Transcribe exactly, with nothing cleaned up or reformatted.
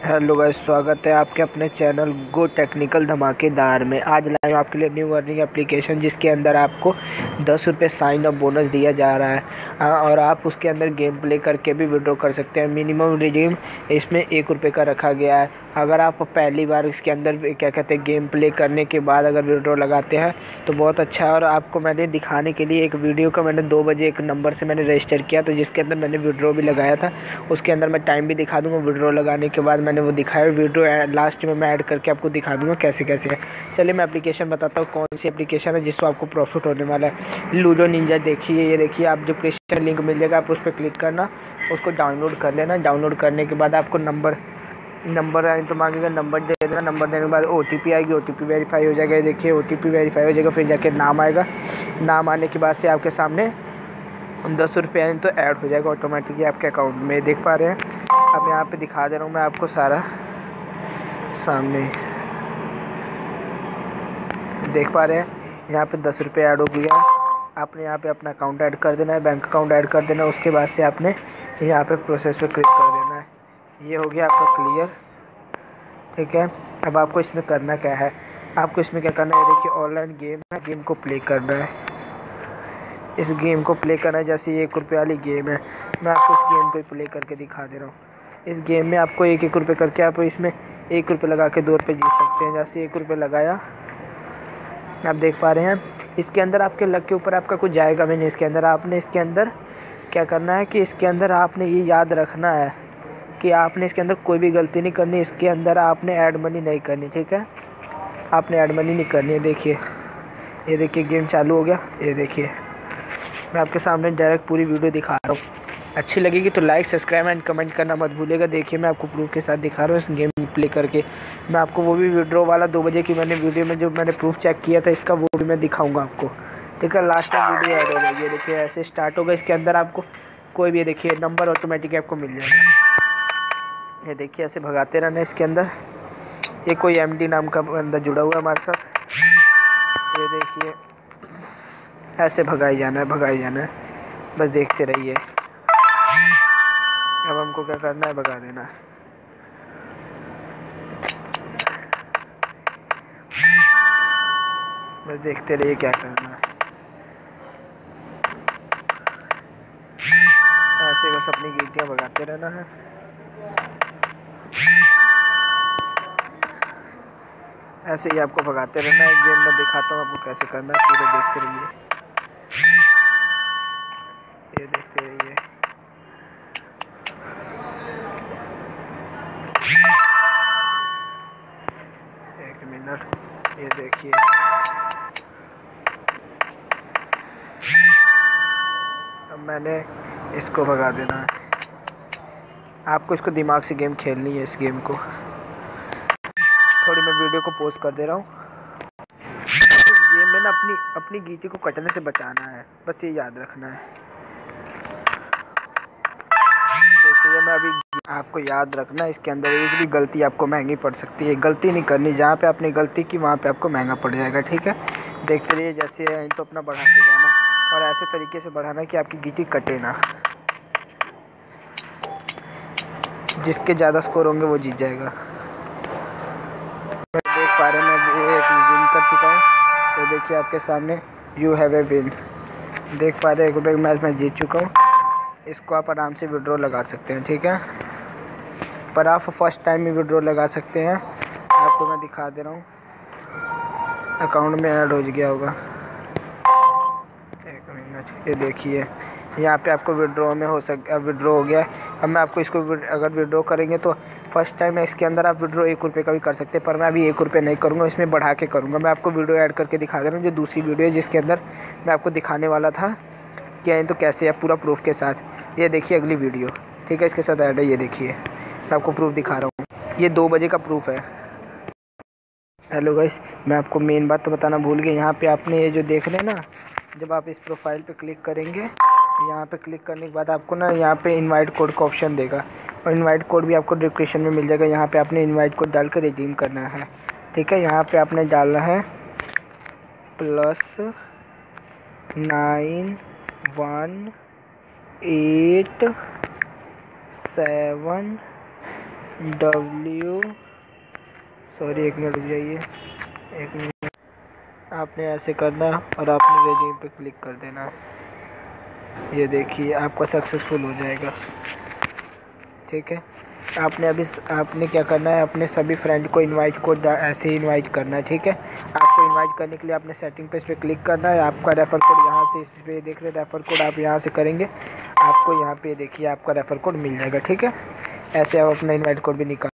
Hello guys, स्वागत है आपके अपने चैनल गो टेक्निकल धमाकेदार में। आज लाए आपके लिए न्यू अर्निंग एप्लीकेशन जिसके अंदर आपको दस रुपये साइन अप बोनस दिया जा रहा है और आप उसके अंदर गेम प्ले करके भी विड्रॉ कर सकते हैं। मिनिमम रिडीम इसमें एक रुपये का रखा गया है। अगर आप पहली बार इसके अंदर क्या कहते हैं गेम प्ले करने के बाद अगर विड्रॉ लगाते हैं तो बहुत अच्छा है। और आपको मैंने दिखाने के लिए एक वीडियो का मैंने दो बजे एक नंबर से मैंने रजिस्टर किया, तो जिसके अंदर मैंने विड्रॉ भी लगाया था। उसके अंदर मैं टाइम भी दिखा दूँगा। विड्रॉ लगाने के बाद मैंने वो दिखाया वीडियो, लास्ट में मैं ऐड करके आपको दिखा दूँगा कैसे कैसे है। चलिए मैं एप्लीकेशन बताता हूँ कौन सी एप्लीकेशन है जिससे आपको प्रॉफिट होने वाला है। लूडो निंजा देखिए, ये देखिए आप डिस्क्रिप्शन लिंक मिल जाएगा, आप उस पर क्लिक करना, उसको डाउनलोड कर लेना। डाउनलोड करने के बाद आपको नंबर नंबर आए तो मांगेगा, नंबर दे देना। नंबर देने के बाद ओ टी पी आएगी, ओ टी पी वेरीफाई हो जाएगा। ये देखिए ओ टी पी वेरीफाई हो जाएगा, फिर जाके नाम आएगा। नाम आने के बाद से आपके सामने दस रुपये आए तो ऐड हो जाएगा ऑटोमेटिकली आपके अकाउंट में। देख पा रहे हैं, अब यहाँ पे दिखा दे रहा हूँ मैं आपको सारा सामने। देख पा रहे हैं यहाँ पे दस रुपये ऐड हो गया। आपने यहाँ पे अपना अकाउंट ऐड कर देना है, बैंक अकाउंट ऐड कर देना है। उसके बाद से आपने यहाँ पे प्रोसेस पे क्लिक कर देना है। ये हो गया आपका क्लियर, ठीक है। अब आपको इसमें करना क्या है, आपको इसमें क्या करना है, देखिए ऑनलाइन गेम है, गेम को प्ले करना है। इस गेम को प्ले करना है, जैसे ये एक रुपये वाली गेम है, मैं आपको इस गेम को प्ले करके दिखा दे रहा हूँ। इस गेम में आपको एक एक रुपये करके आप इसमें एक रुपये लगा के दो रुपये जीत सकते हैं। जैसे एक रुपये लगाया, आप देख पा रहे हैं इसके अंदर आपके लक के ऊपर आपका कुछ जाएगा भी नहीं। इसके अंदर आपने इसके अंदर क्या करना है कि इसके अंदर आपने ये याद रखना है कि आपने इसके अंदर कोई भी गलती नहीं करनी। इसके अंदर आपने ऐड मनी नहीं करनी, ठीक है। आपने ऐड मनी नहीं करनी है। देखिए ये देखिए गेम चालू हो गया। ये देखिए मैं आपके सामने डायरेक्ट पूरी वीडियो दिखा रहा हूँ। अच्छी लगेगी तो लाइक सब्सक्राइब एंड कमेंट करना मत भूलिएगा। देखिए मैं आपको प्रूफ के साथ दिखा रहा हूँ इस गेम प्ले करके। मैं आपको वो भी विड्रॉ वाला दो बजे की मैंने वीडियो में जो मैंने प्रूफ चेक किया था इसका, वो भी मैं दिखाऊंगा आपको, ठीक है। लास्ट टाइम वीडियो ऐड हो गई। ये देखिए ऐसे स्टार्ट होगा। इसके अंदर आपको कोई भी देखिए नंबर ऑटोमेटिक आपको मिल जाएगा। ये देखिए ऐसे भगाते रहना। इसके अंदर ये कोई एम डी नाम का बंदा जुड़ा हुआ है हमारे साथ। ये देखिए ऐसे भगाई जाना है, भगाई जाना है, बस देखते रहिए। अब हमको क्या करना है, भगा देना है। बस देखते रहिए क्या करना है। ऐसे बस अपनी गीटियाँ भगाते रहना है। ऐसे ही आपको भगाते रहना है। गेम में दिखाता हूँ आपको कैसे करना है, पूरे देखते रहिए। ये देखते रहिए। एक मिनट, ये देखिए अब मैंने इसको भगा देना है। आपको इसको दिमाग से गेम खेलनी है। इस गेम को थोड़ी मैं वीडियो को पोस्ट कर दे रहा हूँ। इस गेम में ना अपनी अपनी गीटी को कटने से बचाना है, बस ये याद रखना है। देखिए मैं अभी आपको याद रखना है, इसके अंदर एक भी गलती आपको महंगी पड़ सकती है। गलती नहीं करनी, जहाँ पे आपने गलती की वहाँ पे आपको महंगा पड़ जाएगा, ठीक है। देखते रहिए जैसे है तो अपना बढ़ाते जाना और ऐसे तरीके से बढ़ाना कि आपकी गीटी कटे ना। जिसके ज़्यादा स्कोर होंगे वो जीत जाएगा। देख पा रहे हैं मैं एक विन कर चुका हूँ। तो देखिए आपके सामने यू हैव ए विन। देख पा रहे हैं एक रुपये मैच मैं जीत चुका हूँ। इसको आप आराम से विड्रॉ लगा सकते हैं, ठीक है। पर आप फर्स्ट टाइम में विड्रॉ लगा सकते हैं। आपको मैं दिखा दे रहा हूँ, अकाउंट में ऐड हो गया होगा। एक मिनट, ये देखिए यहाँ पे आपको विड्रॉ में हो सक विड्रॉ हो गया। अब मैं आपको इसको अगर विड्रॉ करेंगे तो फर्स्ट टाइम है इसके अंदर आप विड्रॉ एक रुपये का भी कर सकते हैं, पर मैं अभी एक रुपये नहीं करूँगा, इसमें बढ़ा के करूँगा। मैं आपको वीडियो ऐड करके दिखा दे रहा हूँ, जो दूसरी वीडियो है जिसके अंदर मैं आपको दिखाने वाला था क्या है तो कैसे है पूरा प्रूफ के साथ। ये देखिए अगली वीडियो, ठीक है, इसके साथ ऐड है। ये देखिए मैं आपको प्रूफ दिखा रहा हूँ, ये दो बजे का प्रूफ है। हेलो गाइस, मैं आपको मेन बात तो बताना भूल गया। यहाँ पे आपने ये जो देख रहे हैं ना, जब आप इस प्रोफाइल पे क्लिक करेंगे, यहाँ पे क्लिक करने के बाद आपको ना यहाँ पे इनवाइट कोड का ऑप्शन देगा और इनवाइट कोड भी आपको डिस्क्रिप्शन में मिल जाएगा। यहाँ पे आपने इनवाइट कोड डाल कर रिडीम करना है, ठीक है। यहाँ पे आपने डालना है plus nine one eight seven W sorry एक मिनट रुक जाइए, एक मिनट। आपने ऐसे करना और आपने रेज्यूम पे क्लिक कर देना। ये देखिए आपका सक्सेसफुल हो जाएगा। ठीक है, आपने अभी आपने क्या करना है, अपने सभी फ्रेंड को इनवाइट कोड ऐसे ही इनवाइट करना है। ठीक है, आपको इनवाइट करने के लिए आपने सेटिंग पे इस पर क्लिक करना है। आपका रेफर कोड यहाँ से इस पे देख रहे रेफर कोड आप यहाँ से करेंगे, आपको यहाँ पे देखिए आपका रेफर कोड मिल जाएगा। ठीक है, ऐसे आप अपना इनवाइट कोड भी निकाल